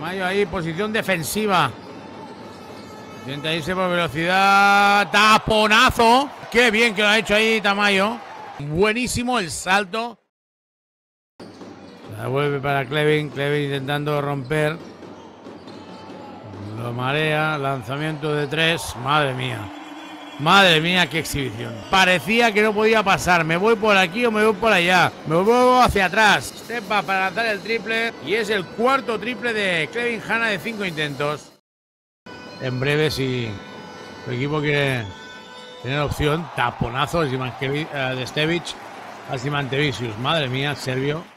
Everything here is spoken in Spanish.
Tamayo ahí, posición defensiva. Intenta irse por velocidad. ¡Taponazo! ¡Qué bien que lo ha hecho ahí Tamayo! Buenísimo el salto. La vuelve para Clevin. Clevin intentando romper. Lo marea. Lanzamiento de 3. Madre mía. Madre mía, qué exhibición. Parecía que no podía pasar. Me voy por aquí o me voy por allá. Me vuelvo hacia atrás. Step back para lanzar el triple. Y es el cuarto triple de Clevin Hanna de 5 intentos. En breve, si el equipo quiere tener opción, taponazo de Stevich a Simantevicius. Madre mía, Servio.